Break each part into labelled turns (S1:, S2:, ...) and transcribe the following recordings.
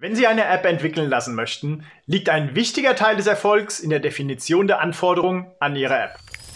S1: Wenn Sie eine App entwickeln lassen möchten, liegt ein wichtiger Teil des Erfolgs in der Definition der Anforderungen an Ihre App.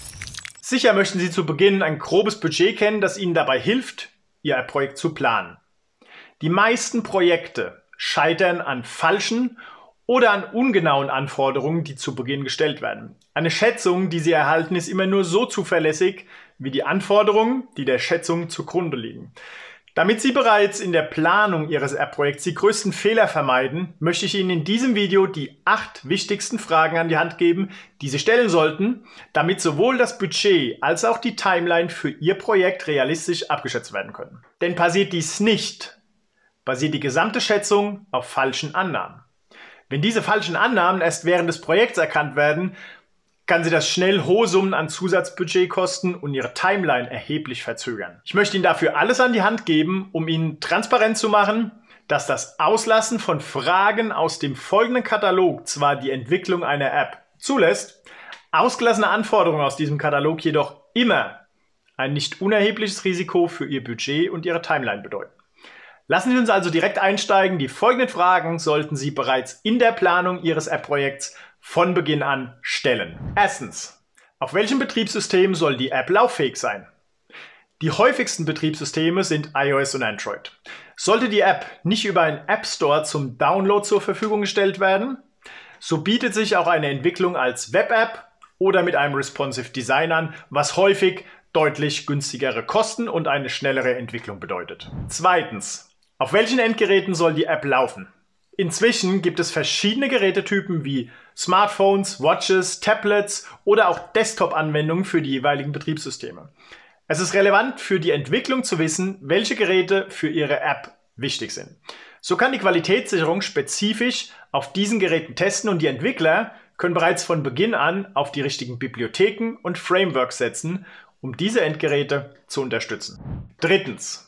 S1: Sicher möchten Sie zu Beginn ein grobes Budget kennen, das Ihnen dabei hilft, Ihr App-Projekt zu planen. Die meisten Projekte scheitern an falschen oder an ungenauen Anforderungen, die zu Beginn gestellt werden. Eine Schätzung, die Sie erhalten, ist immer nur so zuverlässig wie die Anforderungen, die der Schätzung zugrunde liegen. Damit Sie bereits in der Planung Ihres App-Projekts die größten Fehler vermeiden, möchte ich Ihnen in diesem Video die 8 wichtigsten Fragen an die Hand geben, die Sie stellen sollten, damit sowohl das Budget als auch die Timeline für Ihr Projekt realistisch abgeschätzt werden können. Denn passiert dies nicht, basiert die gesamte Schätzung auf falschen Annahmen. Wenn diese falschen Annahmen erst während des Projekts erkannt werden, kann Sie das schnell hohe Summen an Zusatzbudget kosten und Ihre Timeline erheblich verzögern. Ich möchte Ihnen dafür alles an die Hand geben, um Ihnen transparent zu machen, dass das Auslassen von Fragen aus dem folgenden Katalog zwar die Entwicklung einer App zulässt, ausgelassene Anforderungen aus diesem Katalog jedoch immer ein nicht unerhebliches Risiko für Ihr Budget und Ihre Timeline bedeuten. Lassen Sie uns also direkt einsteigen. Die folgenden Fragen sollten Sie bereits in der Planung Ihres App-Projekts von Beginn an stellen. Erstens, auf welchem Betriebssystem soll die App lauffähig sein? Die häufigsten Betriebssysteme sind iOS und Android. Sollte die App nicht über einen App Store zum Download zur Verfügung gestellt werden, so bietet sich auch eine Entwicklung als Web-App oder mit einem Responsive Design an, was häufig deutlich günstigere Kosten und eine schnellere Entwicklung bedeutet. Zweitens, auf welchen Endgeräten soll die App laufen? Inzwischen gibt es verschiedene Gerätetypen wie Smartphones, Watches, Tablets oder auch Desktop-Anwendungen für die jeweiligen Betriebssysteme. Es ist relevant für die Entwicklung zu wissen, welche Geräte für Ihre App wichtig sind. So kann die Qualitätssicherung spezifisch auf diesen Geräten testen und die Entwickler können bereits von Beginn an auf die richtigen Bibliotheken und Frameworks setzen, um diese Endgeräte zu unterstützen. Drittens.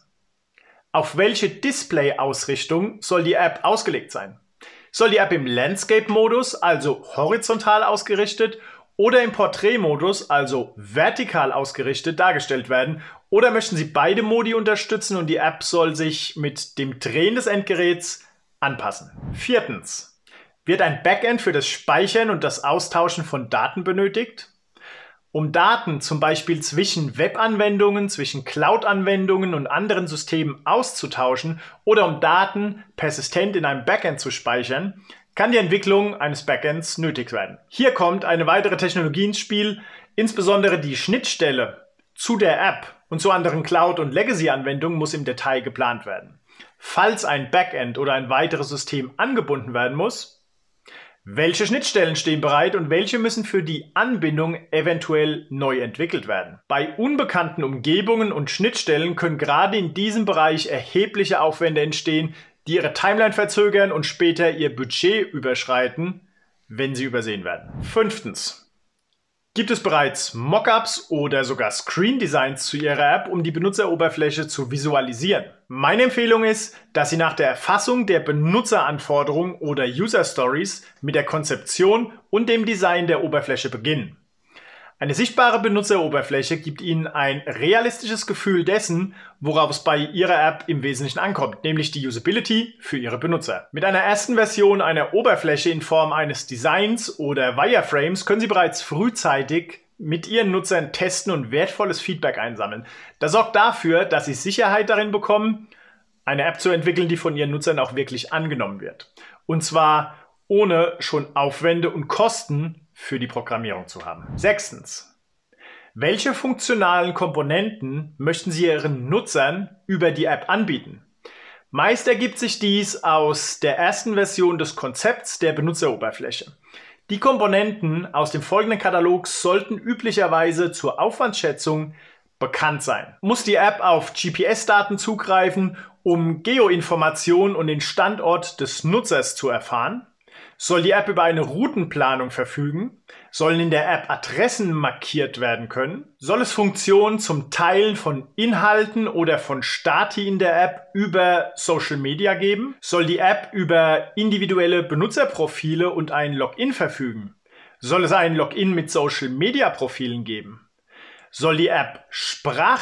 S1: Auf welche Display-Ausrichtung soll die App ausgelegt sein? Soll die App im Landscape-Modus, also horizontal ausgerichtet, oder im Portrait-Modus, also vertikal ausgerichtet, dargestellt werden? Oder möchten Sie beide Modi unterstützen und die App soll sich mit dem Drehen des Endgeräts anpassen? Viertens. Wird ein Backend für das Speichern und das Austauschen von Daten benötigt? Um Daten zum Beispiel zwischen Webanwendungen, zwischen Cloud-Anwendungen und anderen Systemen auszutauschen oder um Daten persistent in einem Backend zu speichern, kann die Entwicklung eines Backends nötig werden. Hier kommt eine weitere Technologie ins Spiel, insbesondere die Schnittstelle zu der App und zu anderen Cloud- und Legacy-Anwendungen muss im Detail geplant werden. Falls ein Backend oder ein weiteres System angebunden werden muss, welche Schnittstellen stehen bereit und welche müssen für die Anbindung eventuell neu entwickelt werden? Bei unbekannten Umgebungen und Schnittstellen können gerade in diesem Bereich erhebliche Aufwände entstehen, die Ihre Timeline verzögern und später Ihr Budget überschreiten, wenn sie übersehen werden. Fünftens. Gibt es bereits Mockups oder sogar Screen Designs zu Ihrer App, um die Benutzeroberfläche zu visualisieren? Meine Empfehlung ist, dass Sie nach der Erfassung der Benutzeranforderungen oder User Stories mit der Konzeption und dem Design der Oberfläche beginnen. Eine sichtbare Benutzeroberfläche gibt Ihnen ein realistisches Gefühl dessen, worauf es bei Ihrer App im Wesentlichen ankommt, nämlich die Usability für Ihre Benutzer. Mit einer ersten Version einer Oberfläche in Form eines Designs oder Wireframes können Sie bereits frühzeitig mit Ihren Nutzern testen und wertvolles Feedback einsammeln. Das sorgt dafür, dass Sie Sicherheit darin bekommen, eine App zu entwickeln, die von Ihren Nutzern auch wirklich angenommen wird. Und zwar ohne schon Aufwände und Kosten für die Programmierung zu haben. Sechstens. Welche funktionalen Komponenten möchten Sie Ihren Nutzern über die App anbieten? Meist ergibt sich dies aus der ersten Version des Konzepts der Benutzeroberfläche. Die Komponenten aus dem folgenden Katalog sollten üblicherweise zur Aufwandsschätzung bekannt sein. Muss die App auf GPS-Daten zugreifen, um Geoinformationen und den Standort des Nutzers zu erfahren? Soll die App über eine Routenplanung verfügen? Sollen in der App Adressen markiert werden können? Soll es Funktionen zum Teilen von Inhalten oder von Stati in der App über Social Media geben? Soll die App über individuelle Benutzerprofile und ein Login verfügen? Soll es ein Login mit Social Media Profilen geben? Soll die App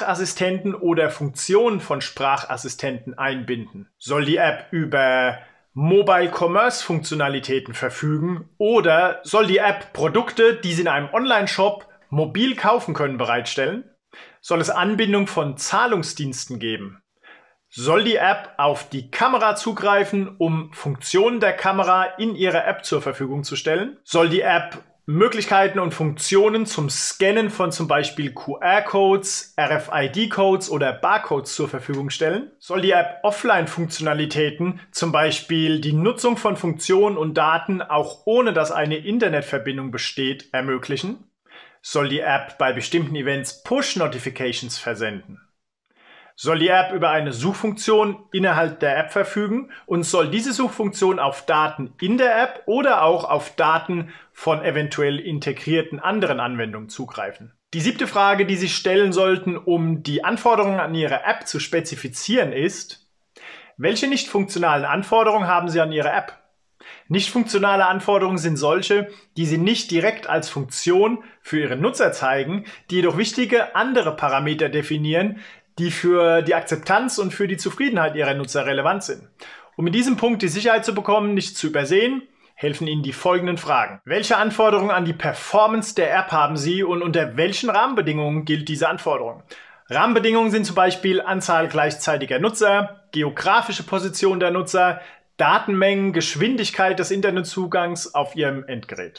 S1: Sprachassistenten oder Funktionen von Sprachassistenten einbinden? Soll die App über Mobile Commerce Funktionalitäten verfügen oder soll die App Produkte, die Sie in einem Online-Shop mobil kaufen können, bereitstellen? Soll es Anbindung von Zahlungsdiensten geben? Soll die App auf die Kamera zugreifen, um Funktionen der Kamera in ihrer App zur Verfügung zu stellen? Soll die App Möglichkeiten und Funktionen zum Scannen von zum Beispiel QR-Codes, RFID-Codes oder Barcodes zur Verfügung stellen? Soll die App Offline-Funktionalitäten, zum Beispiel die Nutzung von Funktionen und Daten auch ohne dass eine Internetverbindung besteht, ermöglichen? Soll die App bei bestimmten Events Push-Notifications versenden? Soll die App über eine Suchfunktion innerhalb der App verfügen und soll diese Suchfunktion auf Daten in der App oder auch auf Daten von eventuell integrierten anderen Anwendungen zugreifen? Die 7. Frage, die Sie stellen sollten, um die Anforderungen an Ihre App zu spezifizieren, ist: Welche nicht funktionalen Anforderungen haben Sie an Ihre App? Nicht funktionale Anforderungen sind solche, die Sie nicht direkt als Funktion für Ihre Nutzer zeigen, die jedoch wichtige andere Parameter definieren, die für die Akzeptanz und für die Zufriedenheit Ihrer Nutzer relevant sind. Um in diesem Punkt die Sicherheit zu bekommen, nicht zu übersehen, helfen Ihnen die folgenden Fragen. Welche Anforderungen an die Performance der App haben Sie und unter welchen Rahmenbedingungen gilt diese Anforderung? Rahmenbedingungen sind zum Beispiel Anzahl gleichzeitiger Nutzer, geografische Position der Nutzer, Datenmengen, Geschwindigkeit des Internetzugangs auf Ihrem Endgerät.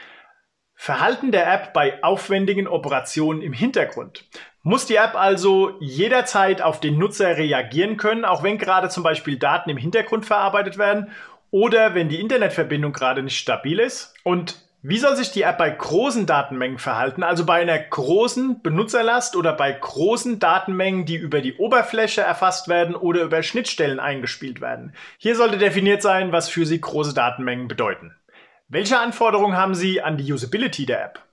S1: Verhalten der App bei aufwendigen Operationen im Hintergrund. Muss die App also jederzeit auf den Nutzer reagieren können, auch wenn gerade zum Beispiel Daten im Hintergrund verarbeitet werden oder wenn die Internetverbindung gerade nicht stabil ist? Und wie soll sich die App bei großen Datenmengen verhalten, also bei einer großen Benutzerlast oder bei großen Datenmengen, die über die Oberfläche erfasst werden oder über Schnittstellen eingespielt werden? Hier sollte definiert sein, was für Sie große Datenmengen bedeuten. Welche Anforderungen haben Sie an die Usability der App?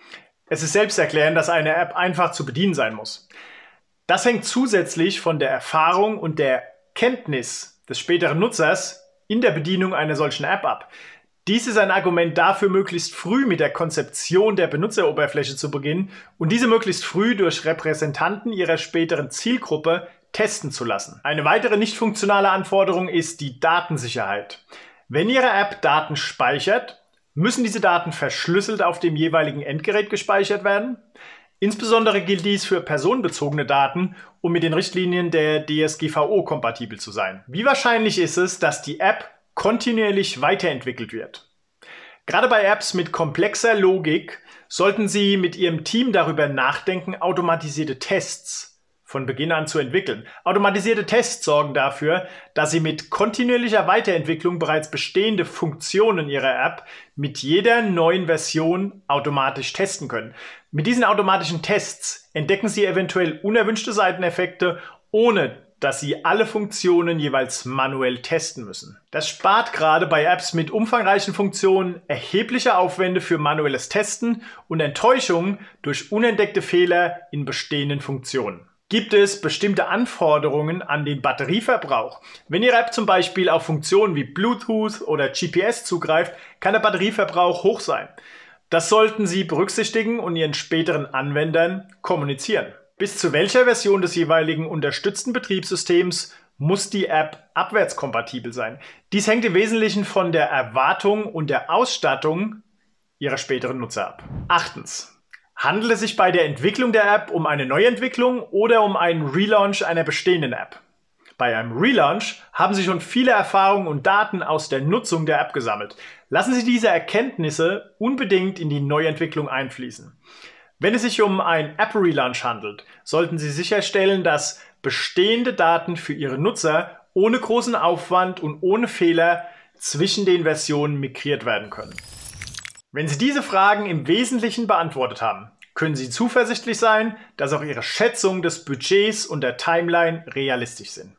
S1: Es ist selbsterklärend, dass eine App einfach zu bedienen sein muss. Das hängt zusätzlich von der Erfahrung und der Kenntnis des späteren Nutzers in der Bedienung einer solchen App ab. Dies ist ein Argument dafür, möglichst früh mit der Konzeption der Benutzeroberfläche zu beginnen und diese möglichst früh durch Repräsentanten ihrer späteren Zielgruppe testen zu lassen. Eine weitere nicht funktionale Anforderung ist die Datensicherheit. Wenn Ihre App Daten speichert, müssen diese Daten verschlüsselt auf dem jeweiligen Endgerät gespeichert werden? Insbesondere gilt dies für personenbezogene Daten, um mit den Richtlinien der DSGVO kompatibel zu sein. Wie wahrscheinlich ist es, dass die App kontinuierlich weiterentwickelt wird? Gerade bei Apps mit komplexer Logik sollten Sie mit Ihrem Team darüber nachdenken, automatisierte Tests von Beginn an zu entwickeln. Automatisierte Tests sorgen dafür, dass Sie mit kontinuierlicher Weiterentwicklung bereits bestehende Funktionen Ihrer App mit jeder neuen Version automatisch testen können. Mit diesen automatischen Tests entdecken Sie eventuell unerwünschte Seiteneffekte, ohne dass Sie alle Funktionen jeweils manuell testen müssen. Das spart gerade bei Apps mit umfangreichen Funktionen erhebliche Aufwände für manuelles Testen und Enttäuschungen durch unentdeckte Fehler in bestehenden Funktionen. Gibt es bestimmte Anforderungen an den Batterieverbrauch? Wenn Ihre App zum Beispiel auf Funktionen wie Bluetooth oder GPS zugreift, kann der Batterieverbrauch hoch sein. Das sollten Sie berücksichtigen und Ihren späteren Anwendern kommunizieren. Bis zu welcher Version des jeweiligen unterstützten Betriebssystems muss die App abwärtskompatibel sein? Dies hängt im Wesentlichen von der Erwartung und der Ausstattung Ihrer späteren Nutzer ab. 8. Handelt es sich bei der Entwicklung der App um eine Neuentwicklung oder um einen Relaunch einer bestehenden App? Bei einem Relaunch haben Sie schon viele Erfahrungen und Daten aus der Nutzung der App gesammelt. Lassen Sie diese Erkenntnisse unbedingt in die Neuentwicklung einfließen. Wenn es sich um einen App-Relaunch handelt, sollten Sie sicherstellen, dass bestehende Daten für Ihre Nutzer ohne großen Aufwand und ohne Fehler zwischen den Versionen migriert werden können. Wenn Sie diese Fragen im Wesentlichen beantwortet haben, können Sie zuversichtlich sein, dass auch Ihre Schätzung des Budgets und der Timeline realistisch sind.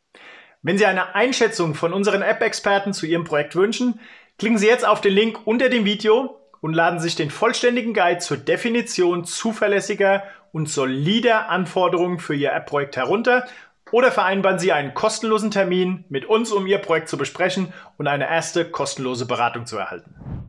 S1: Wenn Sie eine Einschätzung von unseren App-Experten zu Ihrem Projekt wünschen, klicken Sie jetzt auf den Link unter dem Video und laden sich den vollständigen Guide zur Definition zuverlässiger und solider Anforderungen für Ihr App-Projekt herunter oder vereinbaren Sie einen kostenlosen Termin mit uns, um Ihr Projekt zu besprechen und eine erste kostenlose Beratung zu erhalten.